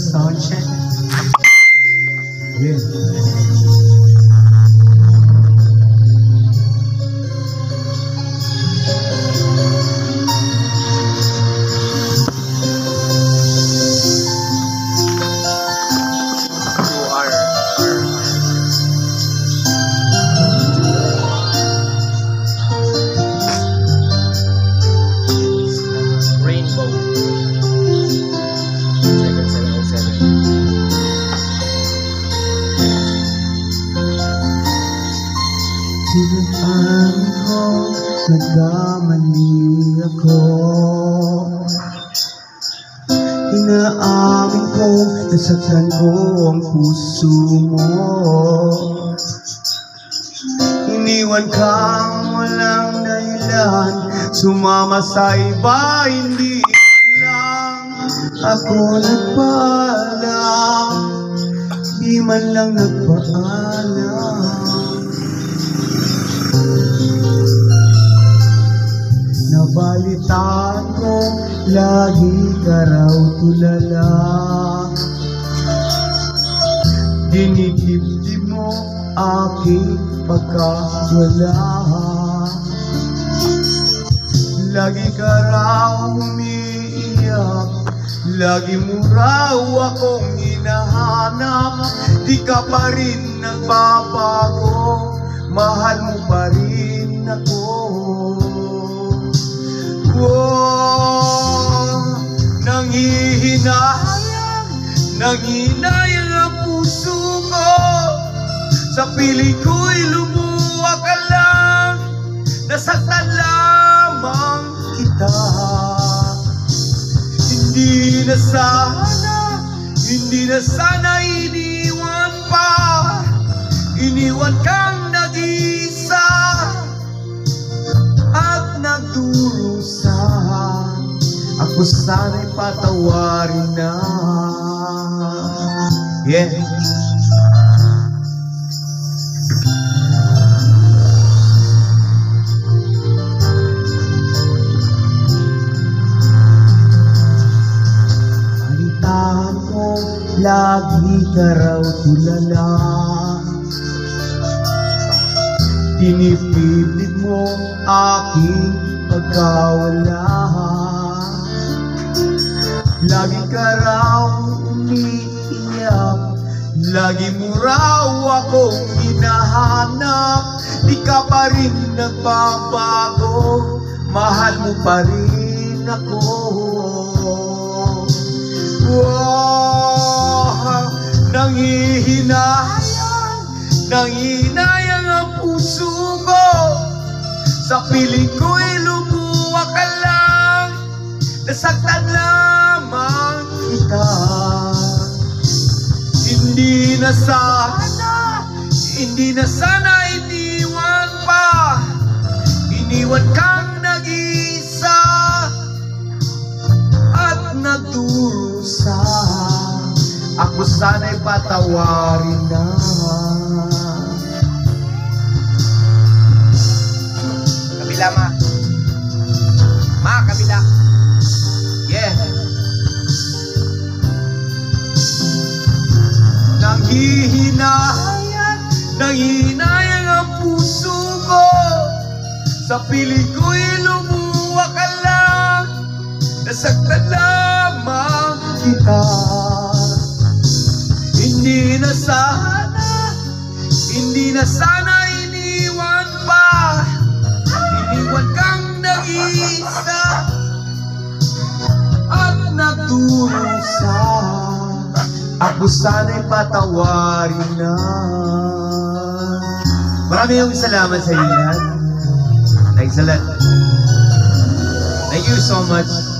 sound check. Yeah. Sinapaan ko, nagkamali ako. Inaamin ko, nasaktan ko ang puso mo. Iniwan kang walang dahilan, sumama sa iba, hindi lang ako nagpaalam, di man lang nagpaalam. Nabalitaan ko, lagi ka raw tulala. Dinidibdib mo aking pagkawala. Lagi ka raw umiiyak, lagi mo raw akong hinahanap. Di ka pa rin nagbabago, mahal mo pa rin ako. Nanghihinayang ang puso ko, sa piling ko'y lumuwa ka lang, nasaktan lamang kita. Hindi na sana iniwan pa, iniwan kang nag-isa at nagdurusa. Ako sana'y patawarin na. Yeah. Balitaan ko, lagi ka raw tulala. Tinipid mo aking pagkawala. Lagi ka raw umiiyak, lagi mo raw akong hinahanap. Di ka pa rin nagbabago, mahal mo pa rin ako. Nanghihinayang ang puso ko, sa piling ko'y lumuwa ka lang, nasaktan lamang kita. Hindi na sana iniwan pa, iniwan kang nag-isa at nagdurusa. Ako sana'y patawarin na. Kabila ma kabila. Yeah. Nanghihinayang ang puso ko, sa piling ko'y lumuwa ka lang, nasaktan lamang kita. Hindi na sana iniwan pa, iniwan kang nag-isa at nagdurusa. Ako sana'y patawarin na. Maraming salamat sa inyo lahat. Thanks a lot. Thank you so much.